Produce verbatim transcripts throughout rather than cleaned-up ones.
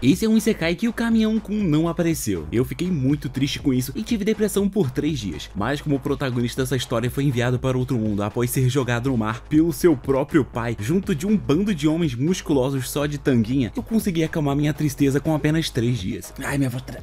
Esse é um isekai que o caminhão Kun não apareceu. Eu fiquei muito triste com isso e tive depressão por três dias. Mas como o protagonista dessa história foi enviado para outro mundo após ser jogado no mar pelo seu próprio pai, junto de um bando de homens musculosos só de tanguinha, eu consegui acalmar minha tristeza com apenas três dias. Ai, minha voz...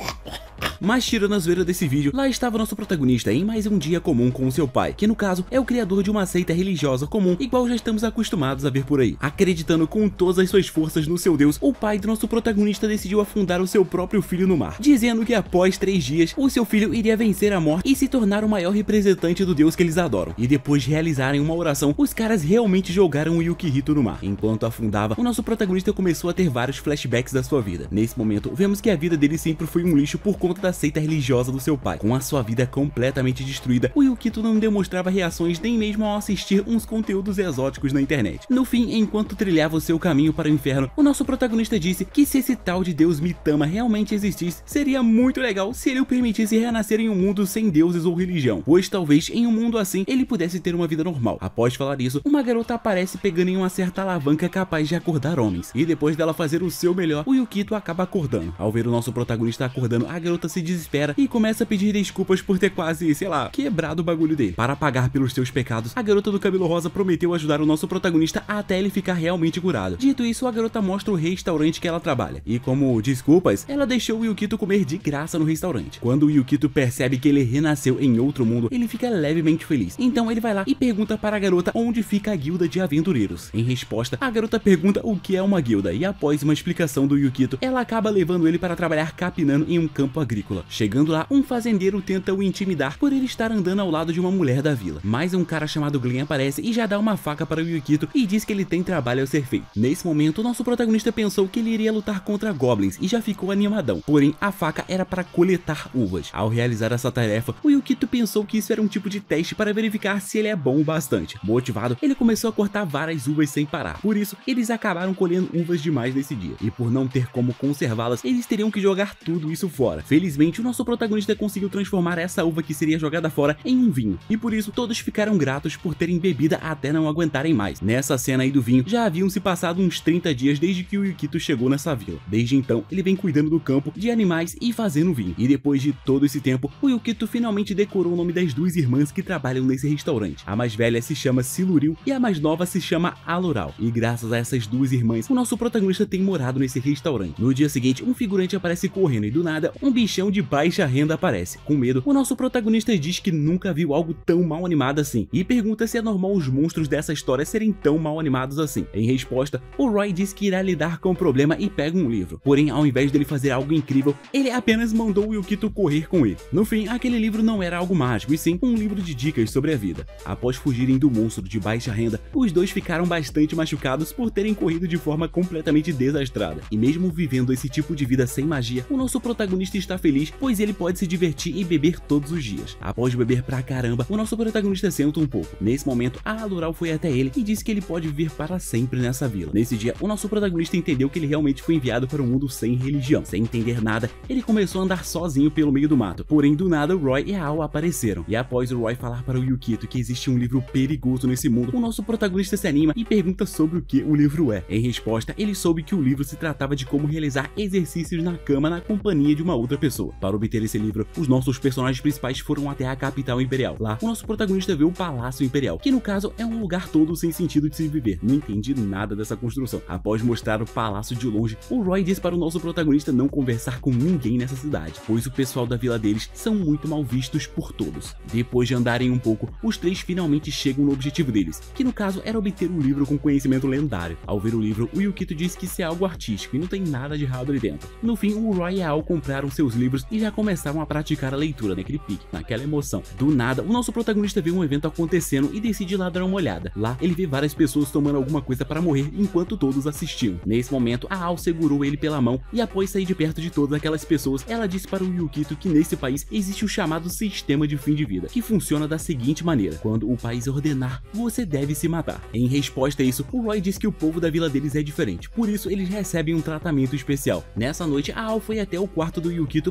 Mas tirando a zoeira desse vídeo, lá estava nosso protagonista em mais um dia comum com o seu pai, que no caso é o criador de uma seita religiosa comum, igual já estamos acostumados a ver por aí. Acreditando com todas as suas forças no seu Deus, o pai do nosso protagonista decidiu afundar o seu próprio filho no mar, dizendo que após três dias, o seu filho iria vencer a morte e se tornar o maior representante do Deus que eles adoram. E depois de realizarem uma oração, os caras realmente jogaram o Yukihito no mar. Enquanto afundava, o nosso protagonista começou a ter vários flashbacks da sua vida. Nesse momento, vemos que a vida dele sempre foi um lixo por conta da seita religiosa do seu pai. Com a sua vida completamente destruída, o Yukito não demonstrava reações nem mesmo ao assistir uns conteúdos exóticos na internet. No fim, enquanto trilhava o seu caminho para o inferno, o nosso protagonista disse que se esse tal de Deus Mitama realmente existisse, seria muito legal se ele o permitisse renascer em um mundo sem deuses ou religião, pois talvez em um mundo assim ele pudesse ter uma vida normal. Após falar isso, uma garota aparece pegando em uma certa alavanca capaz de acordar homens, e depois dela fazer o seu melhor, o Yukito acaba acordando. Ao ver o nosso protagonista acordando, a garota se desespera e começa a pedir desculpas por ter quase, sei lá, quebrado o bagulho dele. Para pagar pelos seus pecados, a garota do cabelo rosa prometeu ajudar o nosso protagonista até ele ficar realmente curado. Dito isso, a garota mostra o restaurante que ela trabalha, e como desculpas, ela deixou o Yukito comer de graça no restaurante. Quando o Yukito percebe que ele renasceu em outro mundo, ele fica levemente feliz. Então ele vai lá e pergunta para a garota onde fica a guilda de aventureiros. Em resposta, a garota pergunta o que é uma guilda, e após uma explicação do Yukito, ela acaba levando ele para trabalhar capinando em um campo agrícola. Chegando lá, um fazendeiro tenta o intimidar por ele estar andando ao lado de uma mulher da vila. Mas um cara chamado Glenn aparece e já dá uma faca para o Yukito e diz que ele tem trabalho a ser feito. Nesse momento, o nosso protagonista pensou que ele iria lutar contra goblins e já ficou animadão. Porém, a faca era para coletar uvas. Ao realizar essa tarefa, o Yukito pensou que isso era um tipo de teste para verificar se ele é bom o bastante. Motivado, ele começou a cortar várias uvas sem parar. Por isso, eles acabaram colhendo uvas demais nesse dia. E por não ter como conservá-las, eles teriam que jogar tudo isso fora. Felizmente, o nosso protagonista conseguiu transformar essa uva que seria jogada fora em um vinho, e por isso todos ficaram gratos por terem bebida até não aguentarem mais. Nessa cena aí do vinho, já haviam se passado uns trinta dias desde que o Yukito chegou nessa vila. Desde então, ele vem cuidando do campo, de animais e fazendo vinho. E depois de todo esse tempo, o Yukito finalmente decorou o nome das duas irmãs que trabalham nesse restaurante. A mais velha se chama Siluril e a mais nova se chama Aloral. E graças a essas duas irmãs, o nosso protagonista tem morado nesse restaurante. No dia seguinte, um figurante aparece correndo e do nada, um bichão de baixa renda aparece. Com medo, o nosso protagonista diz que nunca viu algo tão mal animado assim e pergunta se é normal os monstros dessa história serem tão mal animados assim. Em resposta, o Roy diz que irá lidar com o problema e pega um livro. Porém, ao invés dele fazer algo incrível, ele apenas mandou o Yukito correr com ele. No fim, aquele livro não era algo mágico, e sim um livro de dicas sobre a vida. Após fugirem do monstro de baixa renda, os dois ficaram bastante machucados por terem corrido de forma completamente desastrada. E mesmo vivendo esse tipo de vida sem magia, o nosso protagonista está feliz, pois ele pode se divertir e beber todos os dias. Após beber pra caramba, o nosso protagonista senta um pouco. Nesse momento, a Aloral foi até ele e disse que ele pode viver para sempre nessa vila. Nesse dia, o nosso protagonista entendeu que ele realmente foi enviado para um mundo sem religião. Sem entender nada, ele começou a andar sozinho pelo meio do mato. Porém, do nada, o Roy e a Ao apareceram. E após o Roy falar para o Yukito que existe um livro perigoso nesse mundo, o nosso protagonista se anima e pergunta sobre o que o livro é. Em resposta, ele soube que o livro se tratava de como realizar exercícios na cama na companhia de uma outra pessoa. Para obter esse livro, os nossos personagens principais foram até a capital imperial. Lá, o nosso protagonista vê o Palácio Imperial, que no caso é um lugar todo sem sentido de se viver. Não entendi nada dessa construção. Após mostrar o palácio de longe, o Roy diz para o nosso protagonista não conversar com ninguém nessa cidade, pois o pessoal da vila deles são muito mal vistos por todos. Depois de andarem um pouco, os três finalmente chegam no objetivo deles, que no caso era obter um livro com conhecimento lendário. Ao ver o livro, o Yukito diz que isso é algo artístico e não tem nada de errado ali dentro. No fim, o Roy e a Ao compraram seus livros e já começaram a praticar a leitura naquele pique, naquela emoção. Do nada, o nosso protagonista vê um evento acontecendo e decide ir lá dar uma olhada. Lá, ele vê várias pessoas tomando alguma coisa para morrer enquanto todos assistiam. Nesse momento, a Ao segurou ele pela mão e após sair de perto de todas aquelas pessoas, ela disse para o Yukito que nesse país existe o chamado sistema de fim de vida, que funciona da seguinte maneira: quando o país ordenar, você deve se matar. Em resposta a isso, o Roy diz que o povo da vila deles é diferente, por isso eles recebem um tratamento especial. Nessa noite, a Ao foi até o quarto do Yukito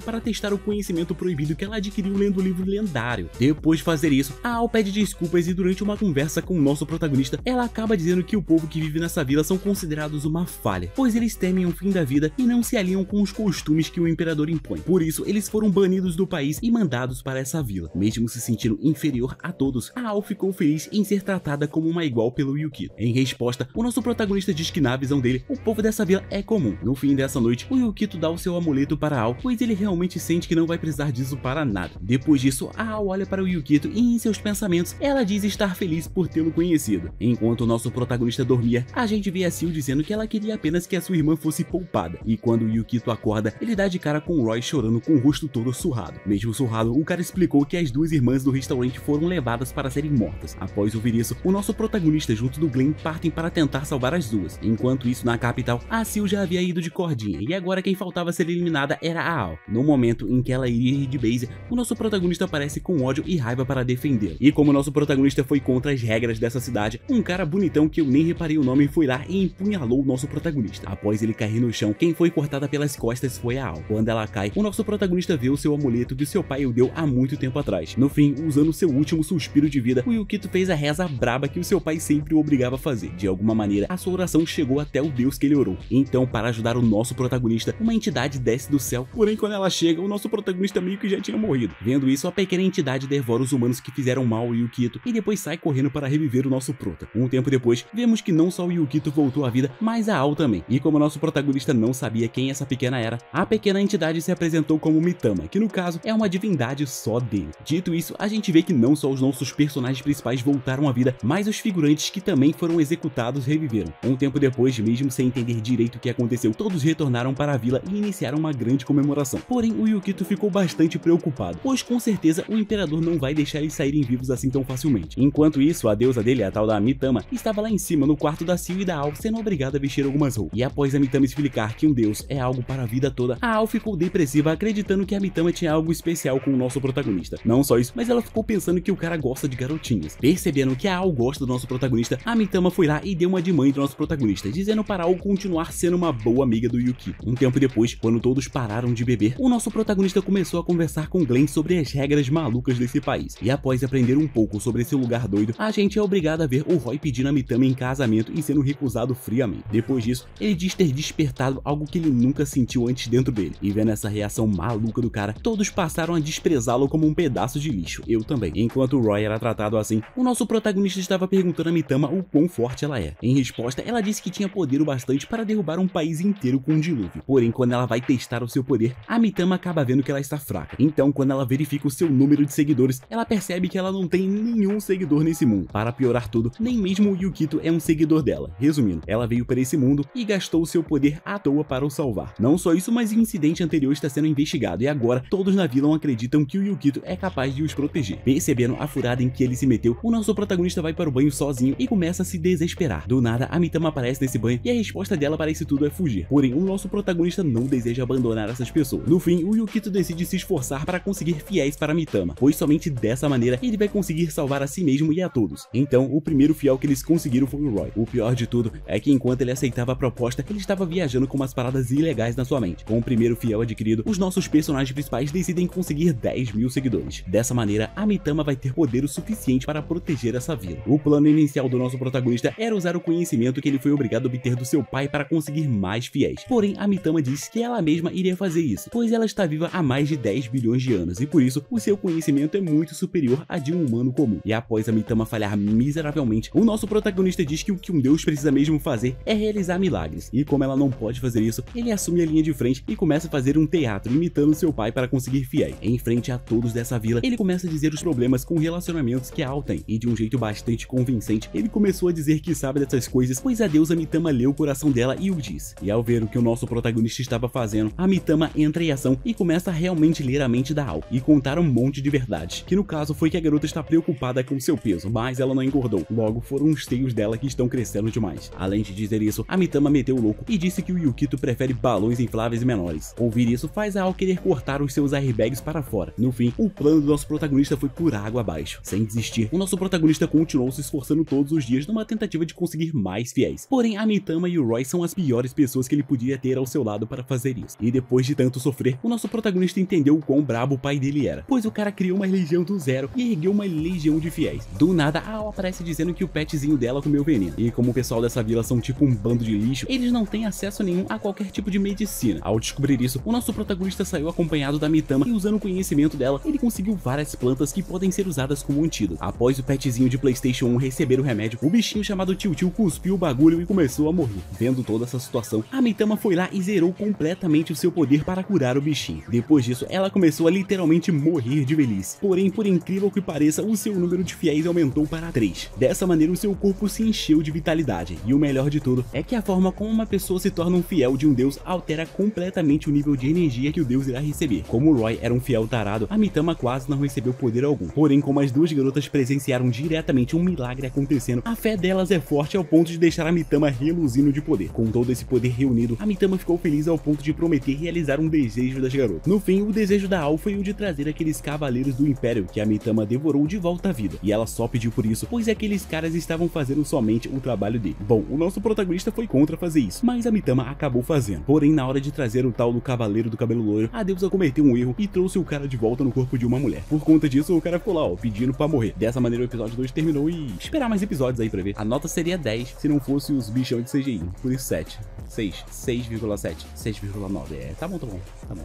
para testar o conhecimento proibido que ela adquiriu lendo o livro lendário. Depois de fazer isso, a Ao pede desculpas e durante uma conversa com o nosso protagonista, ela acaba dizendo que o povo que vive nessa vila são considerados uma falha, pois eles temem o fim da vida e não se alinham com os costumes que o imperador impõe. Por isso, eles foram banidos do país e mandados para essa vila. Mesmo se sentindo inferior a todos, a Ao ficou feliz em ser tratada como uma igual pelo Yukito. Em resposta, o nosso protagonista diz que na visão dele, o povo dessa vila é comum. No fim dessa noite, o Yukito dá o seu amuleto para a Ao, pois ele realmente sente que não vai precisar disso para nada. Depois disso, a Ao olha para o Yukito e em seus pensamentos, ela diz estar feliz por tê-lo conhecido. Enquanto o nosso protagonista dormia, a gente vê a Sil dizendo que ela queria apenas que a sua irmã fosse poupada. E quando o Yukito acorda, ele dá de cara com o Roy chorando com o rosto todo surrado. Mesmo surrado, o cara explicou que as duas irmãs do restaurante foram levadas para serem mortas. Após ouvir isso, o nosso protagonista junto do Glenn partem para tentar salvar as duas. Enquanto isso, na capital, a Sil já havia ido de cordinha e agora quem faltava ser eliminada era a Ao. No momento em que ela iria ir de base, o nosso protagonista aparece com ódio e raiva para defender. E como o nosso protagonista foi contra as regras dessa cidade, um cara bonitão que eu nem reparei o nome foi lá e empunhalou o nosso protagonista. Após ele cair no chão, quem foi cortada pelas costas foi a Ao. Quando ela cai, o nosso protagonista vê o seu amuleto que seu pai o deu há muito tempo atrás. No fim, usando seu último suspiro de vida, o Yukito fez a reza braba que o seu pai sempre o obrigava a fazer. De alguma maneira, a sua oração chegou até o deus que ele orou. Então, para ajudar o nosso protagonista, uma entidade desce do céu, porém quando ela chega, o nosso protagonista meio que já tinha morrido. Vendo isso, a pequena entidade devora os humanos que fizeram mal ao Yukito e depois sai correndo para reviver o nosso prota. Um tempo depois, vemos que não só o Yukito voltou à vida, mas a Ao também. E como o nosso protagonista não sabia quem essa pequena era, a pequena entidade se apresentou como Mitama, que no caso é uma divindade só dele. Dito isso, a gente vê que não só os nossos personagens principais voltaram à vida, mas os figurantes que também foram executados reviveram. Um tempo depois, mesmo sem entender direito o que aconteceu, todos retornaram para a vila e iniciaram uma grande comemoração. Porém, o Yukito ficou bastante preocupado, pois com certeza o imperador não vai deixar eles saírem vivos assim tão facilmente. Enquanto isso, a deusa dele, a tal da Mitama, estava lá em cima no quarto da Sil e da Ao, sendo obrigada a vestir algumas roupas. E após a Mitama explicar que um deus é algo para a vida toda, a Ao ficou depressiva, acreditando que a Mitama tinha algo especial com o nosso protagonista. Não só isso, mas ela ficou pensando que o cara gosta de garotinhas. Percebendo que a Ao gosta do nosso protagonista, a Mitama foi lá e deu uma de mãe do nosso protagonista, dizendo para a Ao continuar sendo uma boa amiga do Yukito. Um tempo depois, quando todos pararam de beber, o nosso protagonista começou a conversar com Glenn sobre as regras malucas desse país. E após aprender um pouco sobre esse lugar doido, a gente é obrigado a ver o Roy pedindo a Mitama em casamento e sendo recusado friamente. Depois disso, ele diz ter despertado algo que ele nunca sentiu antes dentro dele. E vendo essa reação maluca do cara, todos passaram a desprezá-lo como um pedaço de lixo. Eu também. Enquanto o Roy era tratado assim, o nosso protagonista estava perguntando a Mitama o quão forte ela é. Em resposta, ela disse que tinha poder o bastante para derrubar um país inteiro com um dilúvio. Porém, quando ela vai testar o seu poder, a Mitama acaba vendo que ela está fraca. Então, quando ela verifica o seu número de seguidores, ela percebe que ela não tem nenhum seguidor nesse mundo. Para piorar tudo, nem mesmo o Yukito é um seguidor dela. Resumindo, ela veio para esse mundo e gastou o seu poder à toa para o salvar. Não só isso, mas o incidente anterior está sendo investigado e agora todos na vila acreditam que o Yukito é capaz de os proteger. Percebendo a furada em que ele se meteu, o nosso protagonista vai para o banho sozinho e começa a se desesperar. Do nada, a Mitama aparece nesse banho e a resposta dela para isso tudo é fugir. Porém, o nosso protagonista não deseja abandonar essas pessoas. No fim, o Yukito decide se esforçar para conseguir fiéis para Mitama, pois somente dessa maneira ele vai conseguir salvar a si mesmo e a todos. Então, o primeiro fiel que eles conseguiram foi o Roy. O pior de tudo é que enquanto ele aceitava a proposta, ele estava viajando com umas paradas ilegais na sua mente. Com o primeiro fiel adquirido, os nossos personagens principais decidem conseguir dez mil seguidores. Dessa maneira, a Mitama vai ter poder o suficiente para proteger essa vila. O plano inicial do nosso protagonista era usar o conhecimento que ele foi obrigado a obter do seu pai para conseguir mais fiéis. Porém, a Mitama disse que ela mesma iria fazer isso, pois ela está viva há mais de dez bilhões de anos e por isso o seu conhecimento é muito superior a de um humano comum. E após a Mitama falhar miseravelmente, o nosso protagonista diz que o que um deus precisa mesmo fazer é realizar milagres. E como ela não pode fazer isso, ele assume a linha de frente e começa a fazer um teatro imitando seu pai para conseguir fiéis. Em frente a todos dessa vila, ele começa a dizer os problemas com relacionamentos que a Ao tem. E de um jeito bastante convincente, ele começou a dizer que sabe dessas coisas, pois a deusa Mitama leu o coração dela e o diz. E ao ver o que o nosso protagonista estava fazendo, a Mitama entra em ação e começa a realmente ler a mente da Ao e contar um monte de verdades, que no caso foi que a garota está preocupada com seu peso, mas ela não engordou. Logo, foram os seios dela que estão crescendo demais. Além de dizer isso, a Mitama meteu o louco e disse que o Yukito prefere balões infláveis e menores. Ouvir isso faz a Ao querer cortar os seus airbags para fora. No fim, o plano do nosso protagonista foi por água abaixo. Sem desistir, o nosso protagonista continuou se esforçando todos os dias numa tentativa de conseguir mais fiéis. Porém, a Mitama e o Roy são as piores pessoas que ele podia ter ao seu lado para fazer isso. E depois de tanto sofrer, poder, o nosso protagonista entendeu o quão brabo o pai dele era, pois o cara criou uma legião do zero e ergueu uma legião de fiéis. Do nada, a Ao aparece dizendo que o petzinho dela comeu veneno, e como o pessoal dessa vila são tipo um bando de lixo, eles não têm acesso nenhum a qualquer tipo de medicina. Ao descobrir isso, o nosso protagonista saiu acompanhado da Mitama e usando o conhecimento dela, ele conseguiu várias plantas que podem ser usadas como antídoto. Após o petzinho de PlayStation um receber o remédio, o bichinho chamado Tio Tio cuspiu o bagulho e começou a morrer. Vendo toda essa situação, a Mitama foi lá e zerou completamente o seu poder para curar o bichinho. Depois disso, ela começou a literalmente morrer de velhice. Porém, por incrível que pareça, o seu número de fiéis aumentou para três. Dessa maneira, o seu corpo se encheu de vitalidade. E o melhor de tudo é que a forma como uma pessoa se torna um fiel de um deus altera completamente o nível de energia que o deus irá receber. Como o Roy era um fiel tarado, a Mitama quase não recebeu poder algum. Porém, como as duas garotas presenciaram diretamente um milagre acontecendo, a fé delas é forte ao ponto de deixar a Mitama reluzindo de poder. Com todo esse poder reunido, a Mitama ficou feliz ao ponto de prometer realizar um desejo das garotas. No fim, o desejo da Ao foi o de trazer aqueles cavaleiros do Império que a Mitama devorou de volta à vida. E ela só pediu por isso, pois aqueles caras estavam fazendo somente o trabalho dele. Bom, o nosso protagonista foi contra fazer isso, mas a Mitama acabou fazendo. Porém, na hora de trazer o tal do cavaleiro do cabelo loiro, a deusa cometeu um erro e trouxe o cara de volta no corpo de uma mulher. Por conta disso, o cara ficou lá, ó, pedindo pra morrer. Dessa maneira, o episódio dois terminou e esperar mais episódios aí pra ver. A nota seria dez se não fosse os bichão de C G I. Por isso sete. seis. seis vírgula sete. seis vírgula nove. É, tá bom, tá bom. Tá bom.